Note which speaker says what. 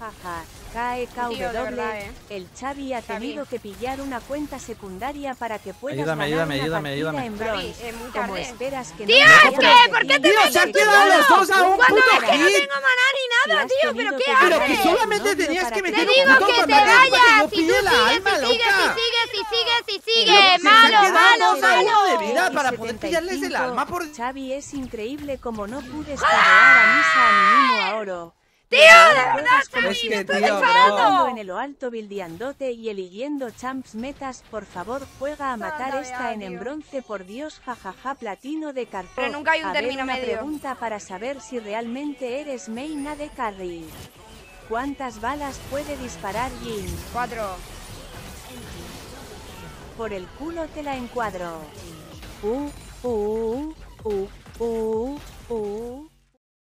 Speaker 1: jajaja.
Speaker 2: Tío, de verdad,
Speaker 1: KEKW. El Xavi ha tenido que pillar una cuenta secundaria para que puedas
Speaker 3: Ayúdame,
Speaker 1: ganar
Speaker 3: ayúdame,
Speaker 1: una
Speaker 3: ayúdame,
Speaker 1: partida
Speaker 3: ayúdame.
Speaker 1: en
Speaker 2: Xavi,
Speaker 1: bronce.
Speaker 2: muy
Speaker 1: Como
Speaker 2: tarde.
Speaker 1: esperas que
Speaker 2: ¡Tío,
Speaker 1: no
Speaker 2: es
Speaker 1: te
Speaker 2: que!
Speaker 1: vayas
Speaker 2: ¿Por
Speaker 1: de
Speaker 2: qué
Speaker 1: ti?
Speaker 2: te
Speaker 3: Tío, se han quedado los dos a un
Speaker 2: Cuando
Speaker 3: puto
Speaker 2: es que no
Speaker 3: hit.
Speaker 2: tengo maná ni nada,
Speaker 1: has
Speaker 2: tío,
Speaker 1: tenido
Speaker 2: ¿pero
Speaker 1: que
Speaker 2: qué
Speaker 1: pillar
Speaker 3: Pero
Speaker 2: haces?
Speaker 3: que
Speaker 1: a tu
Speaker 3: solamente
Speaker 1: novio
Speaker 3: tenías
Speaker 1: para
Speaker 3: que
Speaker 1: que
Speaker 3: meter
Speaker 2: Te
Speaker 3: un
Speaker 2: digo
Speaker 3: puto
Speaker 2: que te
Speaker 3: combate para que
Speaker 2: vayas,
Speaker 3: yo
Speaker 2: si tú
Speaker 3: pille la
Speaker 2: sigues,
Speaker 3: alma,
Speaker 2: si sigues,
Speaker 3: loca.
Speaker 2: si sigues,
Speaker 3: Loco, que se han
Speaker 2: malo,
Speaker 3: quedado
Speaker 2: malo,
Speaker 3: dos a uno de
Speaker 2: malo.
Speaker 3: vida para poder pillarles el alma por...
Speaker 1: Xavi, es increíble como no pude escabear a Misa a Mínimo a oro.
Speaker 2: Tío, de
Speaker 1: Juegas
Speaker 2: verdad,
Speaker 1: como
Speaker 2: Xavi,
Speaker 1: si
Speaker 3: me estoy
Speaker 1: estuvieras
Speaker 2: enfadando.
Speaker 1: jugando en el alto bildeándote y eligiendo champs metas. Por favor, juega a matar
Speaker 2: Anda,
Speaker 1: esta en
Speaker 2: tío.
Speaker 1: bronce, por Dios, jajaja, platino de Carpov.
Speaker 2: Pero nunca hay un
Speaker 1: A ver,
Speaker 2: término
Speaker 1: una
Speaker 2: medio.
Speaker 1: pregunta para saber si realmente eres main de carry. ¿Cuántas balas puede disparar Jin?
Speaker 2: 4.
Speaker 1: Por el culo te la encuadro. Uh, uh, uh, uh, uh.